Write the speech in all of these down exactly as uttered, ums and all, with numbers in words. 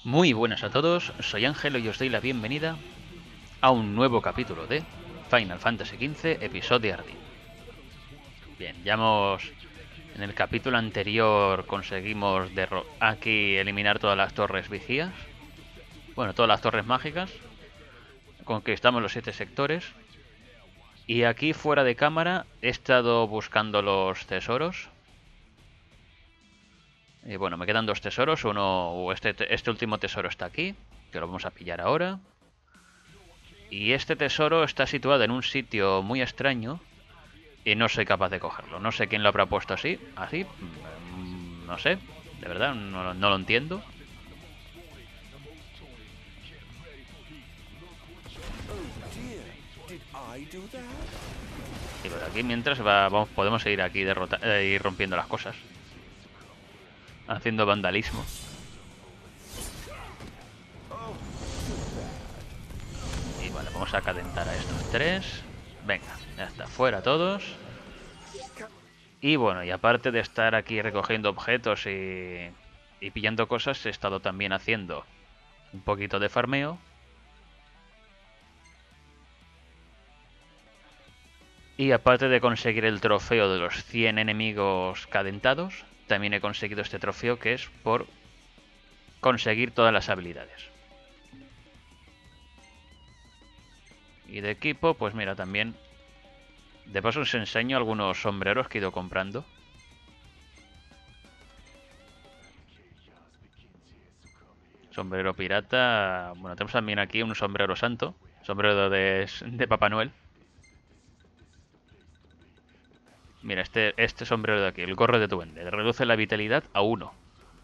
Muy buenas a todos, soy Ángelo y os doy la bienvenida a un nuevo capítulo de Final Fantasy quince Episodio Ardyn. Bien, ya hemos... En el capítulo anterior conseguimos aquí eliminar todas las torres vigías. Bueno, todas las torres mágicas. Conquistamos los siete sectores. Y aquí fuera de cámara he estado buscando los tesoros. Y bueno, me quedan dos tesoros. Uno, este, este último tesoro está aquí, que lo vamos a pillar ahora. Y este tesoro está situado en un sitio muy extraño y no soy capaz de cogerlo. No sé quién lo habrá puesto así, así, mm, no sé, de verdad, no, no lo entiendo. Y por aquí mientras va, vamos, podemos seguir aquí derrota, eh, ir rompiendo las cosas, haciendo vandalismo. Y vale, vamos a calentar a estos tres. Venga, ya está, fuera todos. Y bueno, y aparte de estar aquí recogiendo objetos y, y pillando cosas, he estado también haciendo un poquito de farmeo. Y aparte de conseguir el trofeo de los cien enemigos cadentados, también he conseguido este trofeo que es por conseguir todas las habilidades. Y de equipo, pues mira, también... De paso os enseño algunos sombreros que he ido comprando. Sombrero pirata... Bueno, tenemos también aquí un sombrero santo. Sombrero de, de Papá Noel. Mira, este, este sombrero de aquí, el gorro de duende. Reduce la vitalidad a uno.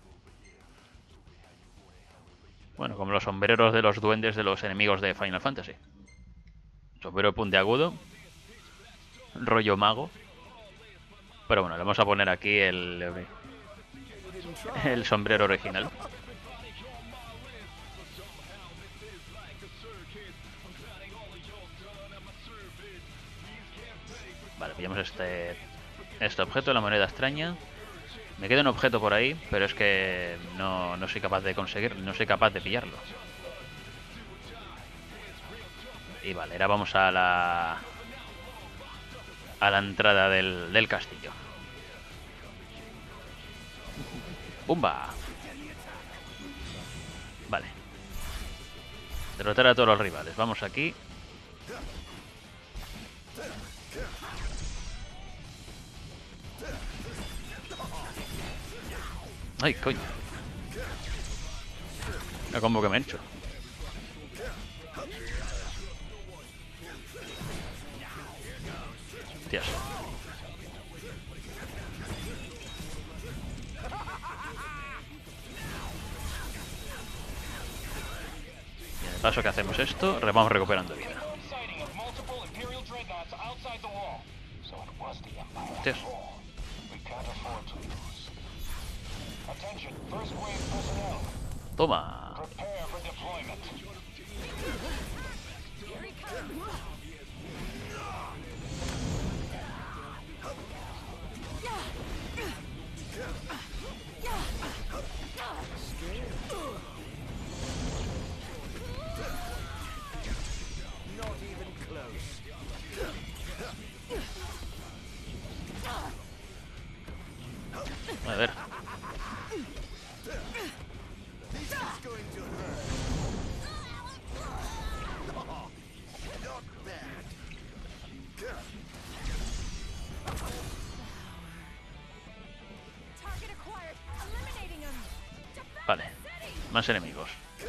Bueno, como los sombreros de los duendes de los enemigos de Final Fantasy. Sombrero puntiagudo. Rollo mago. Pero bueno, le vamos a poner aquí el, el sombrero original. Vale, pillamos este, este objeto, la moneda extraña. Me queda un objeto por ahí, pero es que no, no soy capaz de conseguirlo, no soy capaz de pillarlo. Y vale, ahora vamos a la... a la entrada del, del castillo. ¡Bumba! Vale. Derrotar a todos los rivales. Vamos aquí. ¡Ay, coño! La combo que me he hecho. Hostias. Y en el paso que hacemos esto, vamos recuperando vida. Hostias. Toma. A ver. Vale. Más enemigos.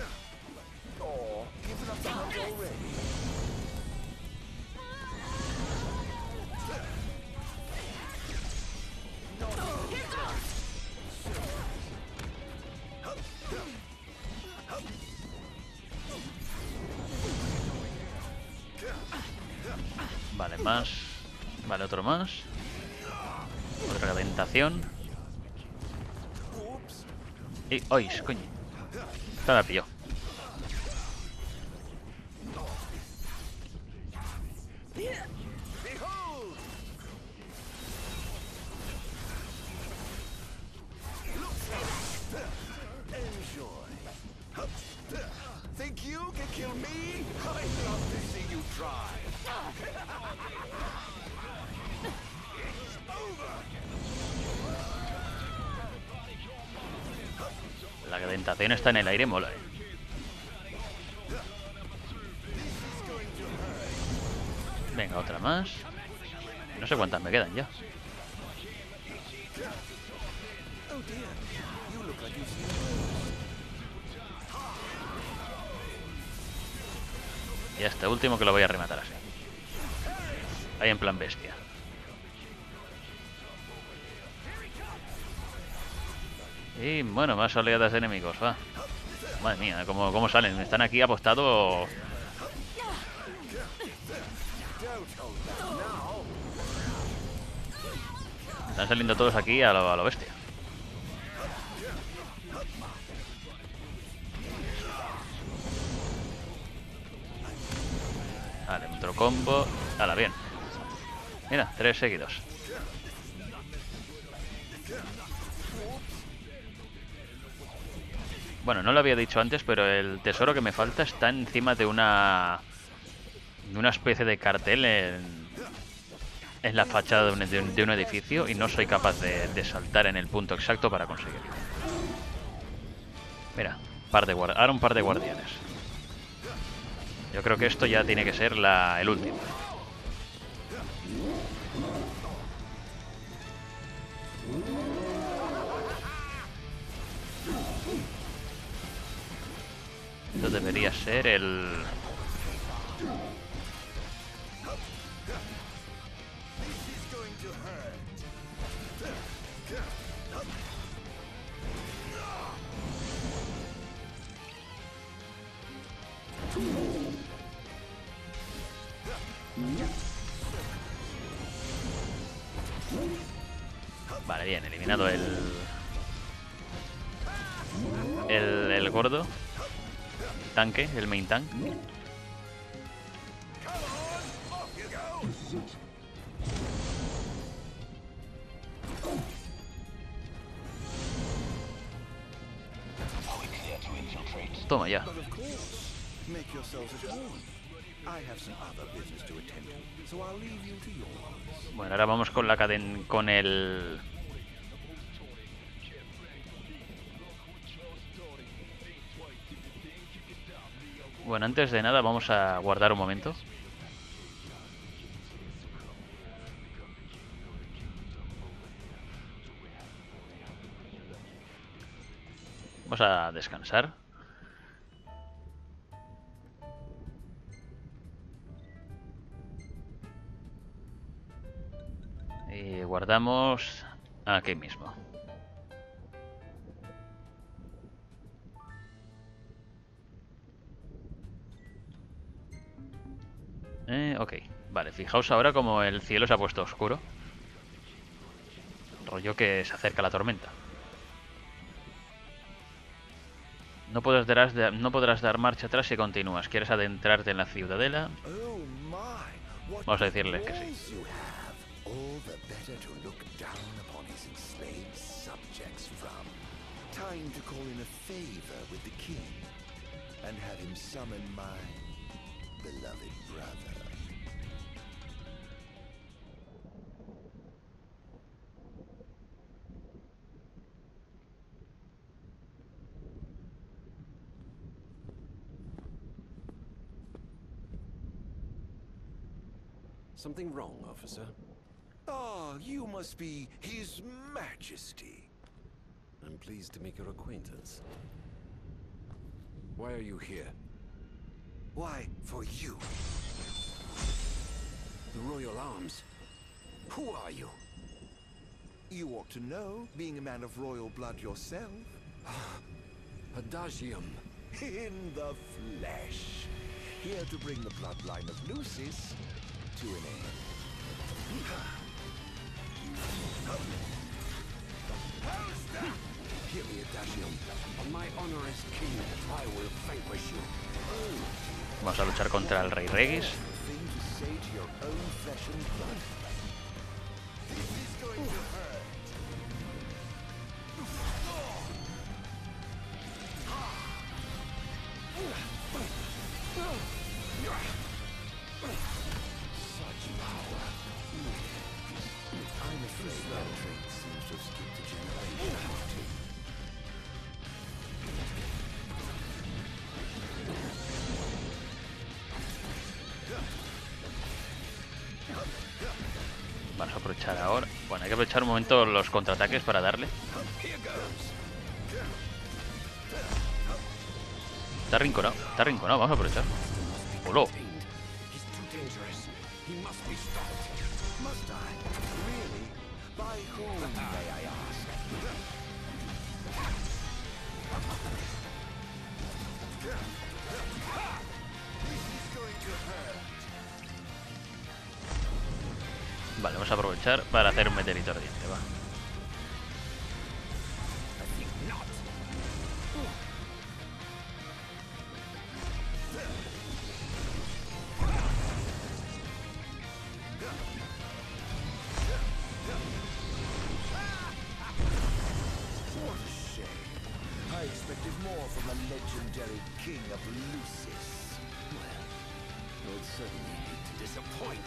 Vale, más. Vale, otro más. Otra calentación. Y... ¡Ay, coño! Esta la pilló. La tentación está en el aire, mola, eh. Venga, otra más. No sé cuántas me quedan ya. Y este último que lo voy a rematar así. Ahí en plan bestia. Y bueno, más oleadas de enemigos, va. Madre mía, ¿cómo, cómo salen? Están aquí apostados. Están saliendo todos aquí a lo, a lo bestia. Vale, otro combo. Hala, bien. Mira, tres seguidos. Bueno, no lo había dicho antes, pero el tesoro que me falta está encima de una... de una especie de cartel en... en la fachada de un, de un, de un edificio y no soy capaz de, de saltar en el punto exacto para conseguirlo. Mira, par de guard... ahora un par de guardianes. Yo creo que esto ya tiene que ser la... el último. Esto debería ser el... Vale, bien, eliminado el... El, el gordo. Tanque, el main tank. Toma ya. Bueno, ahora vamos con la cadena, con el... Bueno, antes de nada vamos a guardar un momento. Vamos a descansar. Y guardamos aquí mismo. Eh, ok, vale, fijaos ahora como el cielo se ha puesto oscuro. Rollo que se acerca la tormenta. No podrás, dar, no podrás dar marcha atrás si continúas. ¿Quieres adentrarte en la ciudadela? Vamos a decirles que sí. Something wrong, officer? Ah, you must be His Majesty. I'm pleased to make your acquaintance. Why are you here? Why, for you. The Royal Arms. Who are you? You ought to know, being a man of royal blood yourself. Adagium. In the flesh. Here to bring the bloodline of Lucis to an end. Hear me, Adagium. On my honor as king, I will vanquish you. Vamos a luchar contra el Rey Regis. Thing to say to your own flesh and blood. This is going to hurt. aprovechar ahora. Bueno, hay que aprovechar un momento los contraataques para darle. Está rinconado, está rinconado, vamos a aprovechar. ¡Holo! He's too dangerous. He must be stopped. Must I? Really? By whom, may I ask? This is going to hurt. Vale, vamos a aprovechar para hacer un meteorito ardiente, va. I think not. What a shame. I expected more from the legendary king of Lucis. Well, you'll certainly hate to disappoint.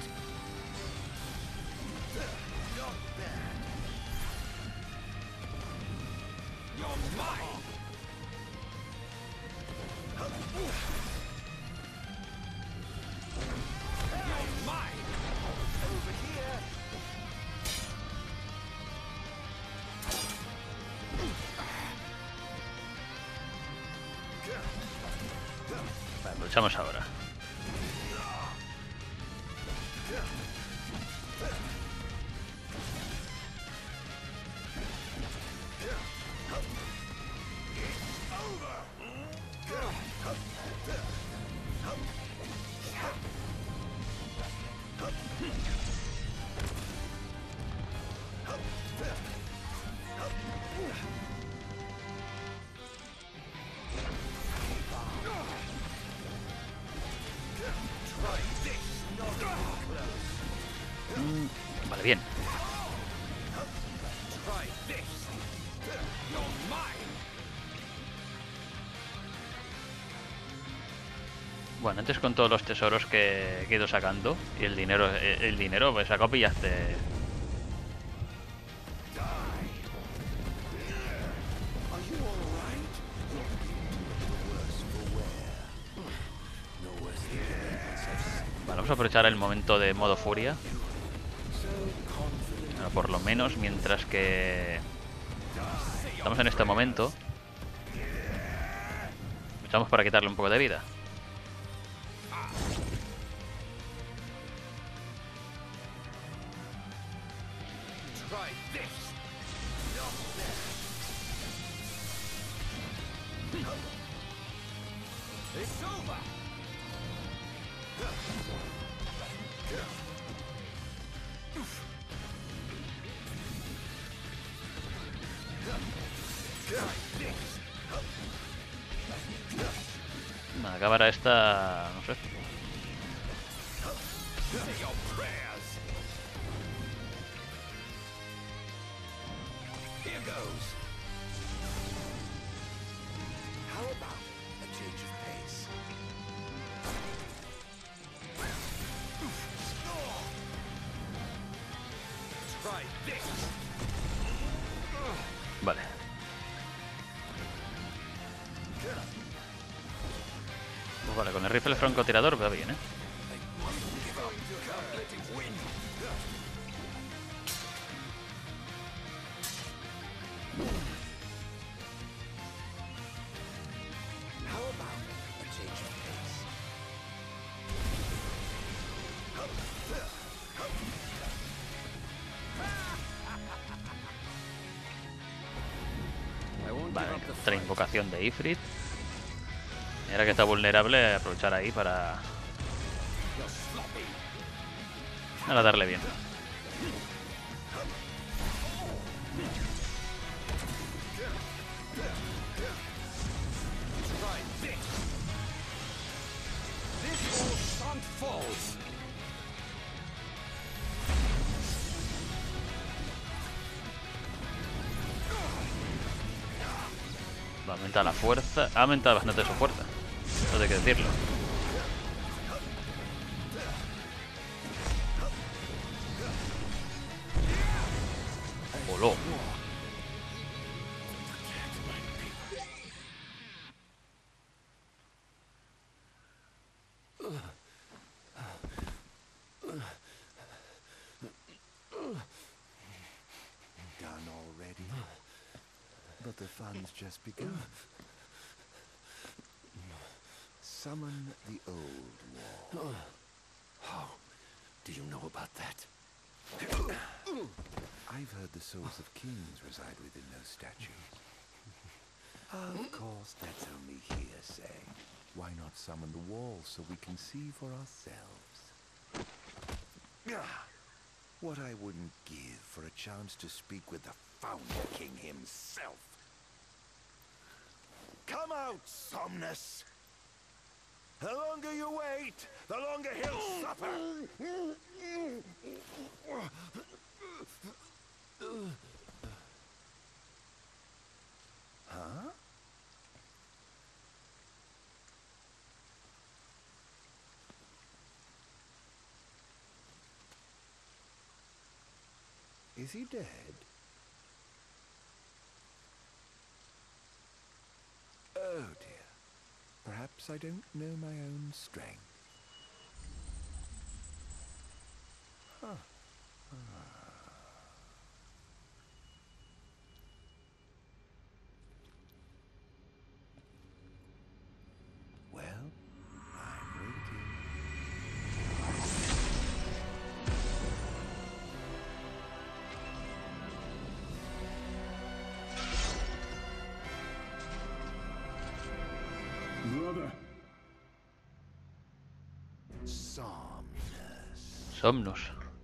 Not bad. You're mine. You're mine. Over here. Vale, aprovechamos ahora. Mm, vale, bien. Try this. You're mine. Bueno, antes con todos los tesoros que, que he ido sacando y el dinero, el, el dinero, pues sacó pillaste. Are you all right? The worse for wear. No worse than the events I've seen. Vale, vamos a aprovechar el momento de modo furia. So confident. Bueno, por lo menos mientras que estamos en este momento. Luchamos para quitarle un poco de vida. Try this. It's over. Vale, acabará esta. No sé. Say your prayers. Here goes. How about a change of pace? Try this. Vale. Pues vale, con el rifle francotirador va bien, ¿eh? Can't let him win. How about a change of pace? I won't Vale, give up the otra fight. invocación de Ifrit. Y ahora que está vulnerable, aprovechar ahí para, You're sloppy. para darle bien. Try this. This all shan't fall. Va a aumentar la fuerza. Ha aumentado bastante su fuerza. Eso hay que decirlo. Voló. fun's just begun. Summon the old wall. How do you know about that? I've heard the souls of kings reside within those statues. Of course, that's only hearsay. Why not summon the wall so we can see for ourselves? What I wouldn't give for a chance to speak with the Founder King himself. Come out, Somnus! The longer you wait, the longer he'll suffer! Huh? Is he dead? Oh dear. Perhaps I don't know my own strength. Huh. Ah. Well, I'm waiting. Brother. Somnus. Somnus.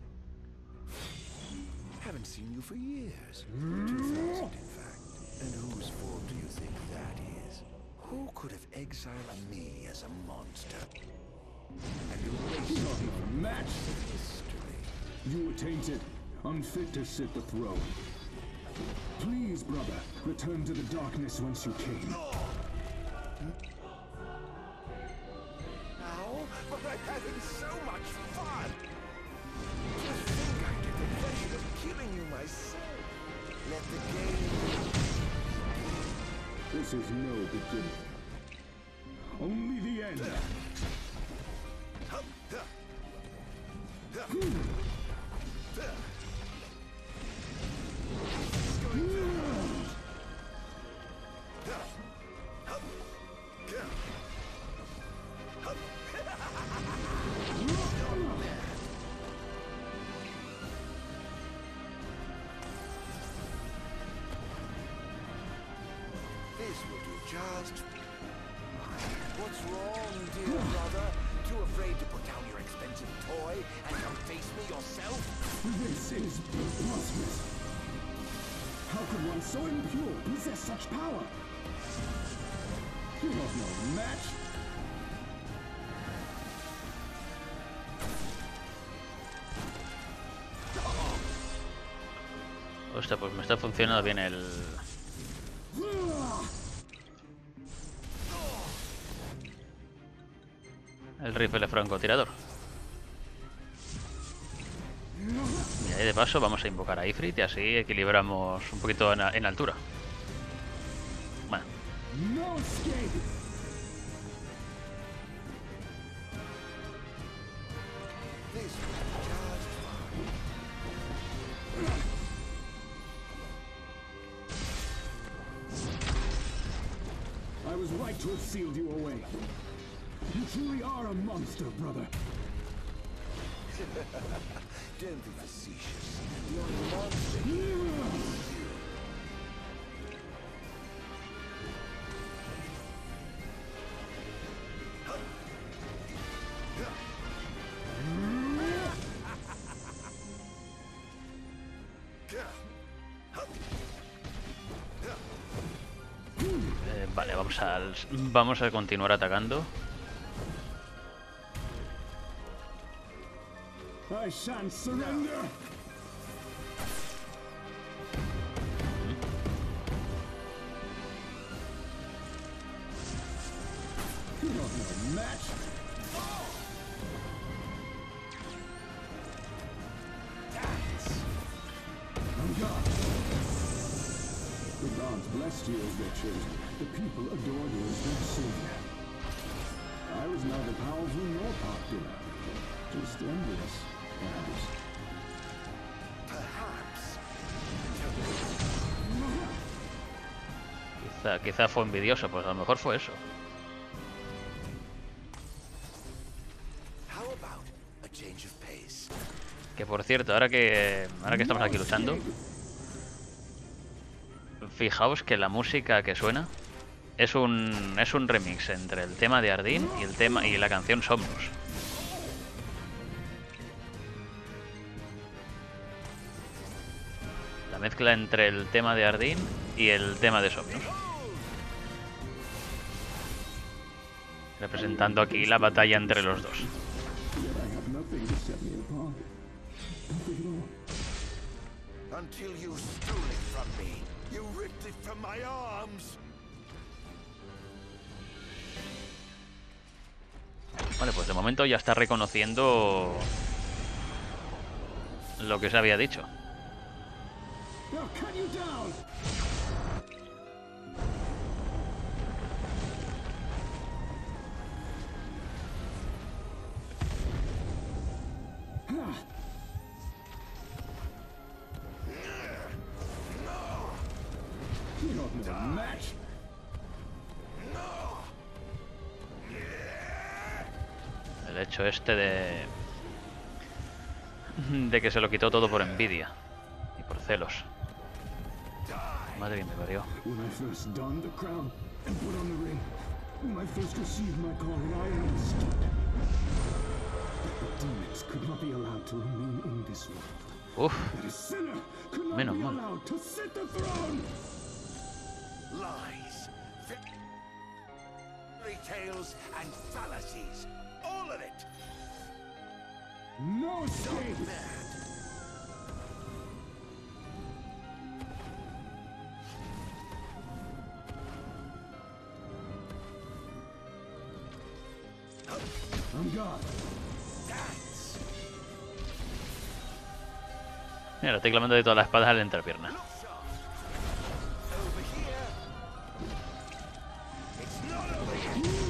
Haven't seen you for years. Two thousand, in fact. And whose fault do you think that is? Who could have exiled me as a monster? And erased Not even match. history? You were tainted, unfit to sit the throne. Please, brother, return to the darkness whence you came. Now? But I'm having so much fun! To think I get the pleasure of killing you myself. Let the game... This is no beginning. Only the end. This will do just... What's wrong, dear brother? Too afraid to put down your expensive toy and come face me yourself? This is preposterous. How could one so impure possess such power? You have no match. Hostia, pues me está funcionando bien el... El rifle francotirador. Y ahí de paso vamos a invocar a Ifrit y así equilibramos un poquito en, en altura. Bueno. No escape. This will do just I was right to have sealed you away. You truly are a monster, brother. Don't be facetious. The only monster here is you. Eh, vale, vamos a, vamos a continuar atacando. I shan't surrender. You have no match. I'm God. The gods blessed you as their chosen. The people adored you as their savior. I was neither powerful nor popular. Just envious, perhaps. Perhaps. O sea, quizá fue envidioso, pues a lo mejor fue eso. How about a change of pace? Que por cierto, ahora que ahora que estamos aquí luchando, fijaos que la música que suena es un es un remix entre el tema de Ardyn y el tema y la canción Somnus. La mezcla entre el tema de Ardyn y el tema de Somnus. Representando aquí la batalla entre los dos. Yet I have nothing to set me apart. Nothing at all. Until you stole it from me. You ripped it from my arms. Vale, pues de momento ya está reconociendo lo que se había dicho. Now cut you down! You're no match. El hecho este de... de que se lo quitó todo por envidia y por celos. Madre que me parió. When I first donned the crown and put on the ring, when I first received my calling, I understood that the demons could not be allowed to remain in this world. Uf, That a sinner could not Menos be mal. allowed to sit the throne. Lies. Fairy tales and fallacies. All of it. No escape. I'm gone. Dance. mira, estoy clavando de todas las espadas a la entrepierna. Look sharp. Over here. It's not over here.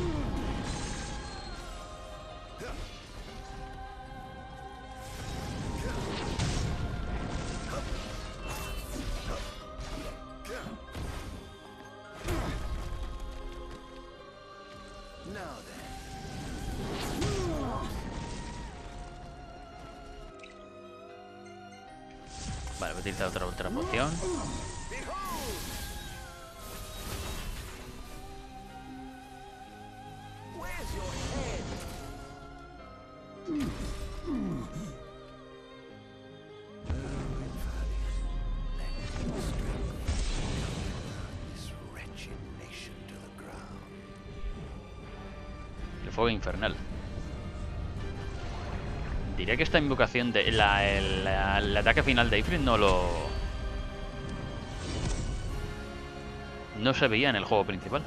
Now then. Vale, voy a utilizar otra ultra poción. Behold! Where's your head? This wretched nation to the ground. El fuego infernal. Diría que esta invocación de la, el, la- el ataque final de Ifrit no lo... no se veía en el juego principal.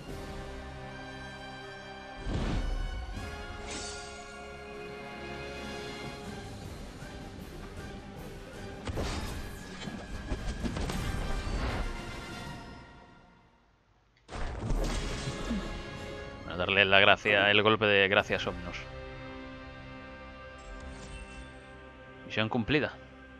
Bueno, darle la gracia, el golpe de gracia a Somnus. Misión cumplida.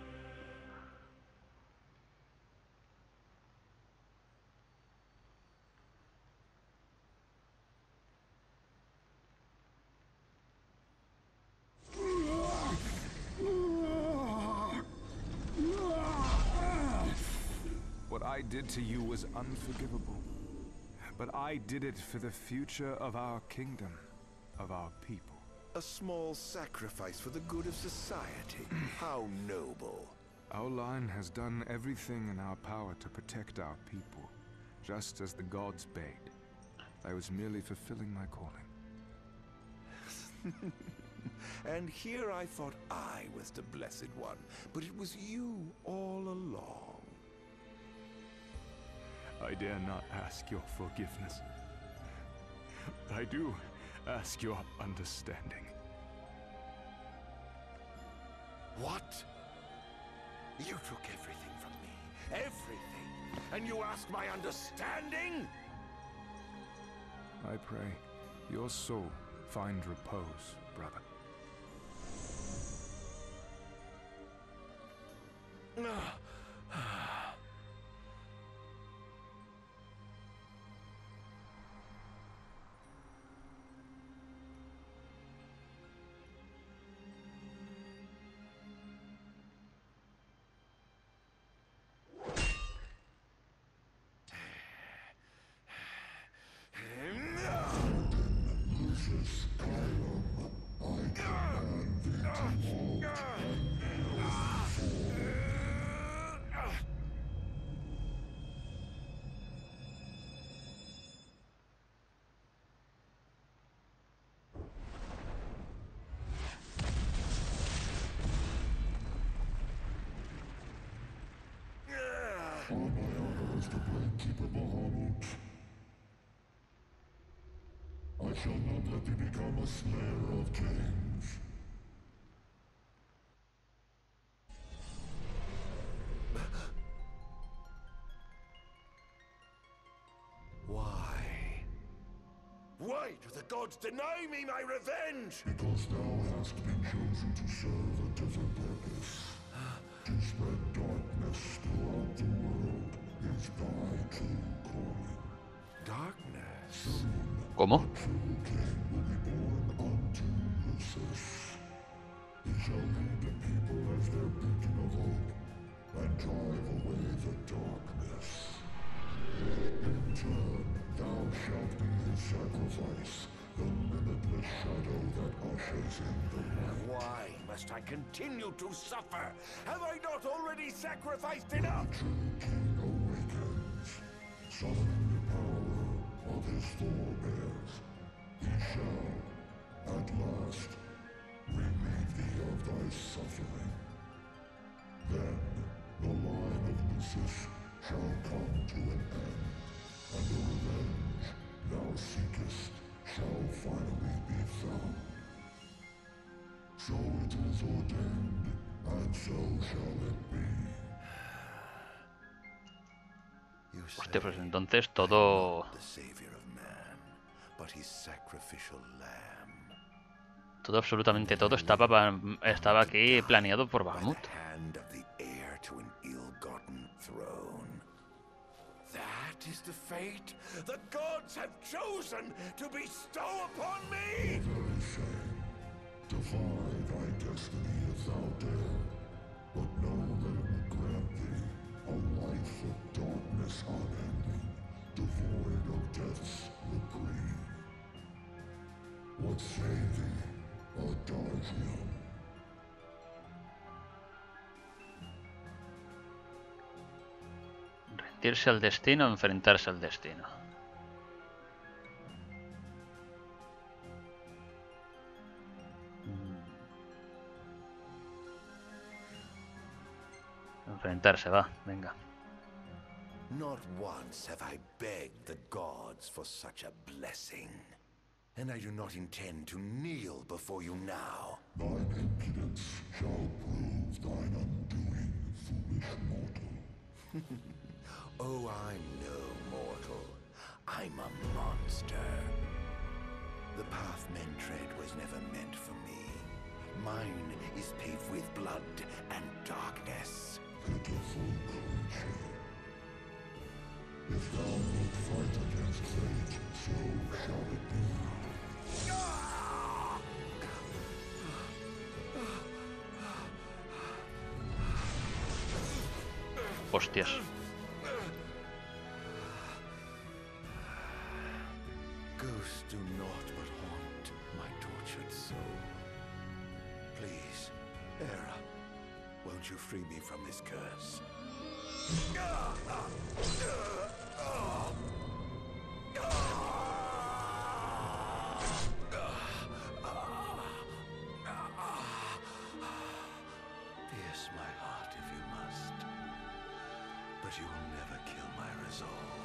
What I did to you was unforgivable. But I did it for the future of our kingdom, of our people. A small sacrifice for the good of society. How noble. Our line has done everything in our power to protect our people, just as the gods bade. I was merely fulfilling my calling. And here I thought I was the Blessed One, but it was you all along. I dare not ask your forgiveness. I do ask your understanding. What? You took everything from me. Everything. And you ask my understanding? I pray your soul find repose, brother. is the Bladekeeper Bahamut. I shall not let thee become a slayer of kings. Why? Why do the gods deny me my revenge? Because thou hast been chosen to serve a different purpose. To spread darkness throughout the world is thy true calling. Darkness? ¿Cómo? A true king will be born unto Lucis. He shall lead the people as their beacon of hope and drive away the darkness. In turn, thou shalt be his sacrifice, the limitless shadow that ushers in the light. Why must I continue to suffer? Have I not already sacrificed enough? The true king awakens, summoning the power of his forebears. He shall, at last, relieve thee of thy suffering. Then, the line of Lucis shall come to an end, and the revenge thou seekest shall finally be found. So it is ordained, and so shall it be. You Hostia, pues say entonces I'm todo... not the savior of man, but his sacrificial lamb. Todo, absolutamente todo, estaba, pa- estaba aquí planeado por By Bahamut. the hand of the heir to an ill-gotten throne. That is the fate the gods have chosen to bestow upon me! Very same. Defy thy destiny if thou dare, but know that it will grant thee a life of darkness unending, devoid of death's reprieve. What say thee, Adagium? Rendirse al destino o enfrentarse al destino. Mm. Enfrentarse, va, venga. Not once have I begged the gods for such a blessing. And I do not intend to kneel before you now. Thine impudence shall prove thine undoing, foolish mortal. Oh, I'm no mortal. I'm a monster. The path men tread was never meant for me. Mine is paved with blood and darkness. Pitiful creature. If thou wilt fight against fate, so shall it be. Hostias. Ghosts do naught but haunt my tortured soul. Please, Hera, won't you free me from this curse? Pierce my heart if you must, but you will never kill my resolve.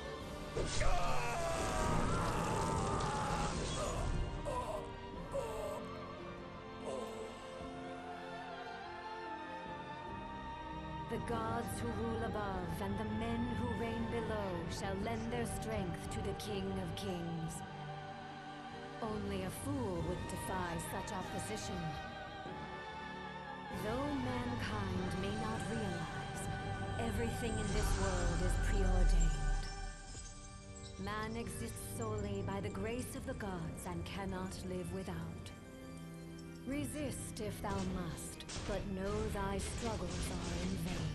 The gods who rule above and the men who reign below shall lend their strength to the King of Kings. Only a fool would defy such opposition. Though mankind may not realize, everything in this world is preordained. Man exists solely by the grace of the gods and cannot live without. Resist if thou must, but know thy struggles are in vain.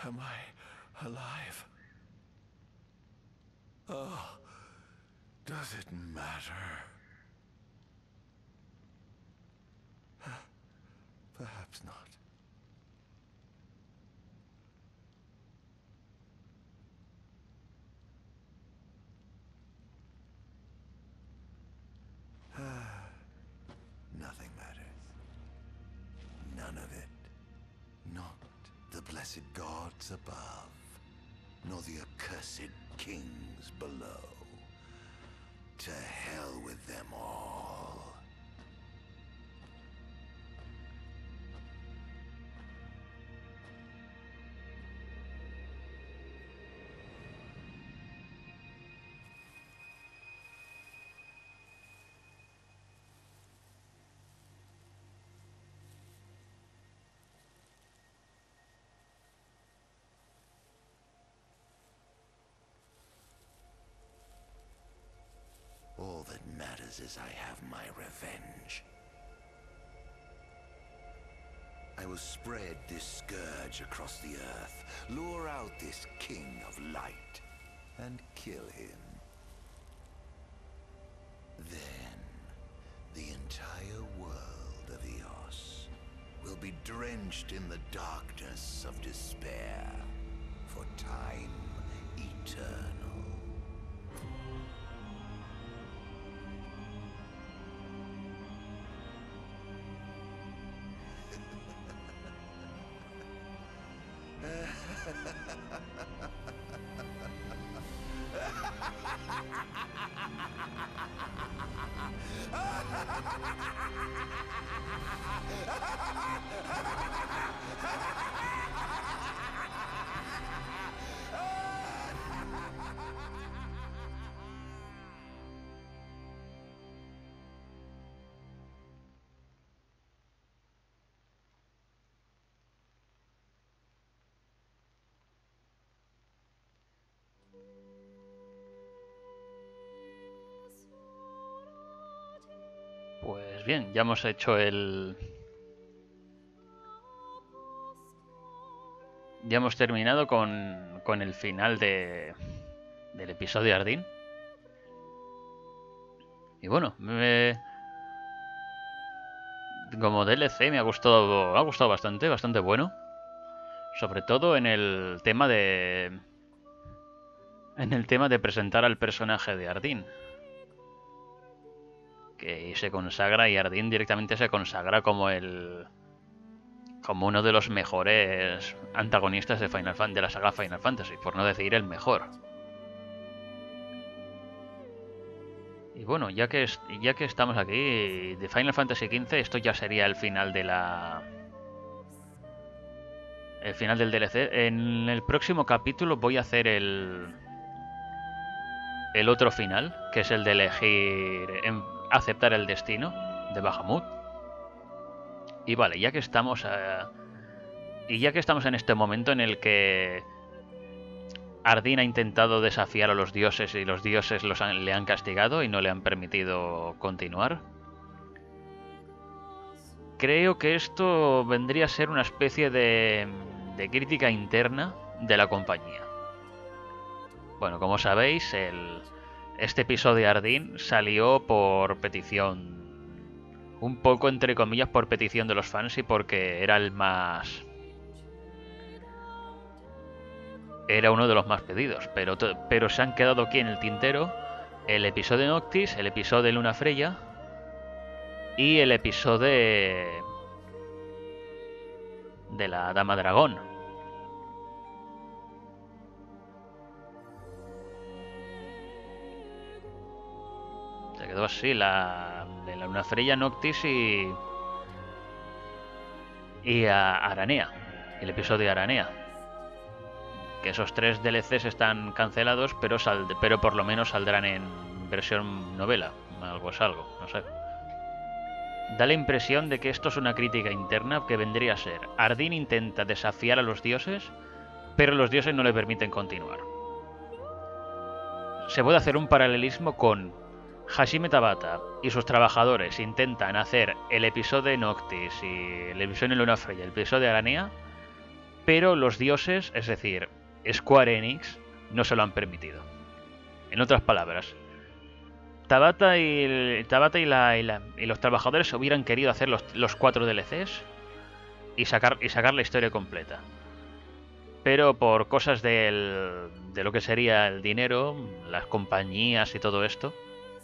Am I alive? Oh, does it matter? Perhaps not. Nothing matters. None of it. Not the blessed gods above, nor the accursed kings below. To hell with them all. All that matters is I have my revenge. I will spread this scourge across the earth, lure out this king of light, and kill him. Then, the entire world of Eos will be drenched in the darkness of despair for time eternal. Pues bien, ya hemos hecho el... Ya hemos terminado con, con el final de, del episodio Ardyn. Y bueno, me... como D L C me ha gustado, me ha gustado bastante, bastante bueno. Sobre todo en el tema de... En el tema de presentar al personaje de Ardyn. Que se consagra y Ardyn directamente se consagra como el... como uno de los mejores antagonistas de Final Fan, de la saga Final Fantasy, por no decir el mejor. Y bueno, ya que, es, ya que estamos aquí, de Final Fantasy quince, esto ya sería el final de la... El final del D L C. En el próximo capítulo voy a hacer el... El otro final, que es el de elegir... En, aceptar el destino de Bahamut. Y vale, ya que estamos... Uh, y ya que estamos en este momento en el que... Ardyn ha intentado desafiar a los dioses y los dioses los han, le han castigado y no le han permitido continuar. Creo que esto vendría a ser una especie de, de crítica interna de la compañía. Bueno, como sabéis, el, este episodio de Ardyn salió por petición, un poco entre comillas por petición de los fans y porque era el más... Era uno de los más pedidos, pero, pero se han quedado aquí en el tintero el episodio de Noctis, el episodio de Luna Freya y el episodio de, de la Dama Dragón. Se quedó así la de la Luna Freya, Noctis y y a Aranea, el episodio de Aranea. Que esos tres D L Cs están cancelados, pero sal, pero por lo menos saldrán en versión novela. Algo es algo, no sé. Da la impresión de que esto es una crítica interna que vendría a ser: Ardyn intenta desafiar a los dioses, pero los dioses no le permiten continuar. Se puede hacer un paralelismo con Hashime Tabata y sus trabajadores intentan hacer el episodio de Noctis y el episodio de Luna Freya, el episodio de Aranea, pero los dioses, es decir, Square Enix, no se lo han permitido. En otras palabras, Tabata y, Tabata y, la, y, la, y los trabajadores hubieran querido hacer los, los cuatro D L Cs y sacar, y sacar la historia completa. Pero por cosas del, de lo que sería el dinero, las compañías y todo esto,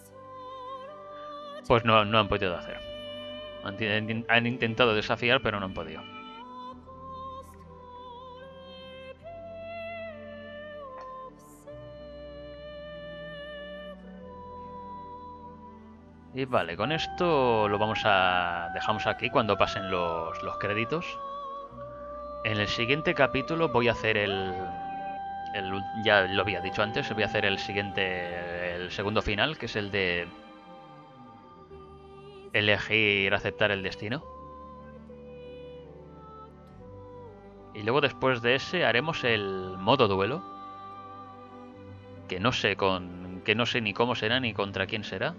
pues no, no han podido hacer. Han, han intentado desafiar, pero no han podido. Y vale, con esto lo vamos a... dejamos aquí cuando pasen los, los créditos. En el siguiente capítulo voy a hacer el, el... ya lo había dicho antes, voy a hacer el siguiente... el segundo final, que es el de... elegir aceptar el destino. Y luego después de ese haremos el modo duelo. Que no sé con... que no sé ni cómo será ni contra quién será.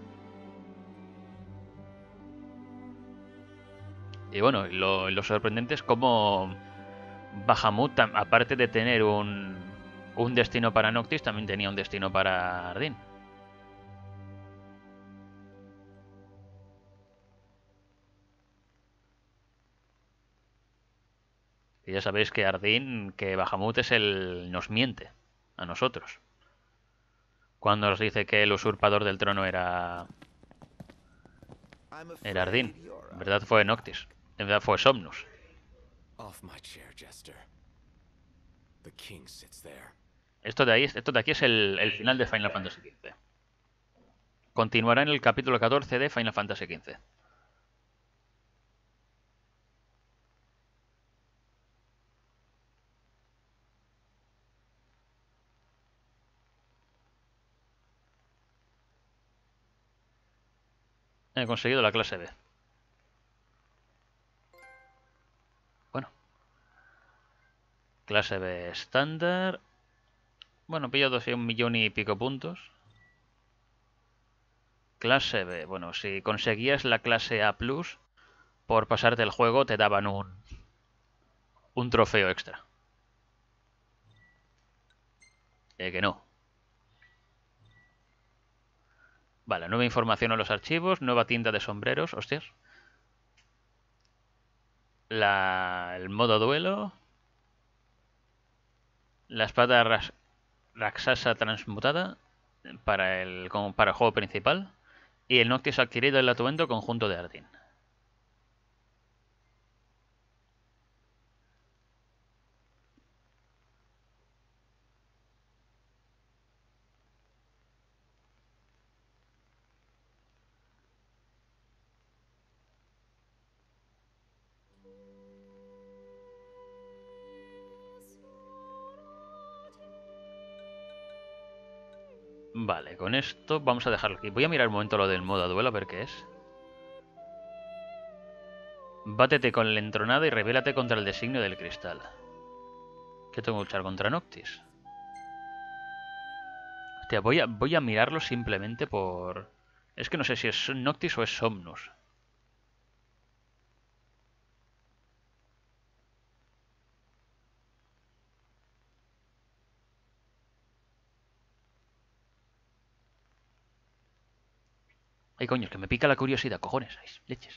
Y bueno, lo, lo sorprendente es cómo Bahamut, aparte de tener un, un destino para Noctis, también tenía un destino para Ardyn. Y ya sabéis que Ardyn, que Bahamut es el... nos miente a nosotros. Cuando nos dice que el usurpador del trono era... era Ardyn. En verdad fue Noctis. En verdad fue Somnus. Esto de ahí, esto de aquí es el, el final de Final Fantasy quince. Continuará en el capítulo catorce de Final Fantasy quince. He conseguido la clase B. Bueno. Clase B estándar. Bueno, he pillado un millón y pico puntos. Clase B. Bueno, si conseguías la clase A plus, por pasarte el juego te daban un, un trofeo extra. Eh, que no. Vale, nueva información en los archivos, nueva tienda de sombreros, hostias. La, el modo duelo. La espada ras, Raksasa transmutada para el, para el juego principal. Y el Noctis adquirido el atuendo conjunto de Ardyn. Vale, con esto vamos a dejarlo aquí. Voy a mirar un momento lo del modo duelo a ver qué es. Bátete con el entronado y rebélate contra el designio del cristal. ¿Qué tengo que luchar contra Noctis? Hostia, voy a, voy a mirarlo simplemente por... Es que no sé si es Noctis o es Somnus. Ay, coño, es que me pica la curiosidad, cojones, ay, leches.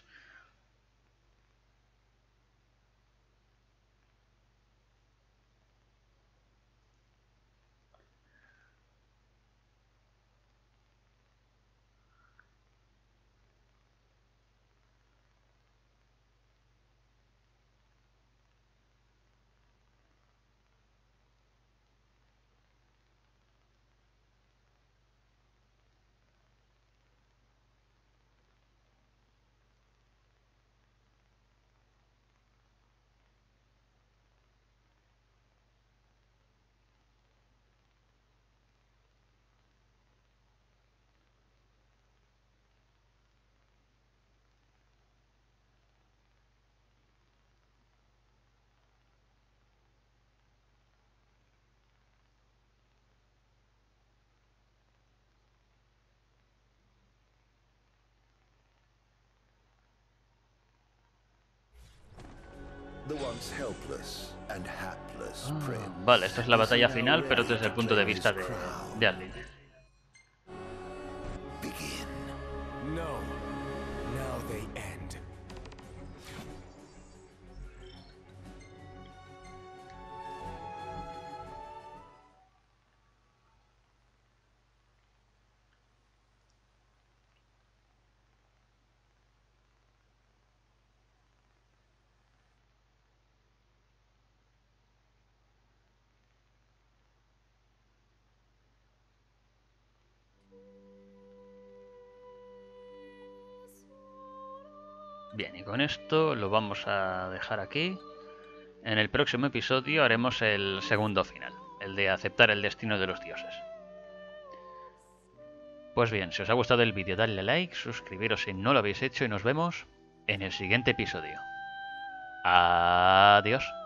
The once helpless and hapless Ah, prince vale, esta es la is batalla now final, pero ready desde el to punto de claim vista his de, crown. de Arlinn. Begin. No. Now they end. Bien, y con esto lo vamos a dejar aquí. En el próximo episodio haremos el segundo final, el de aceptar el destino de los dioses. Pues bien, si os ha gustado el vídeo, dadle like, suscribiros si no lo habéis hecho y nos vemos en el siguiente episodio. Adiós.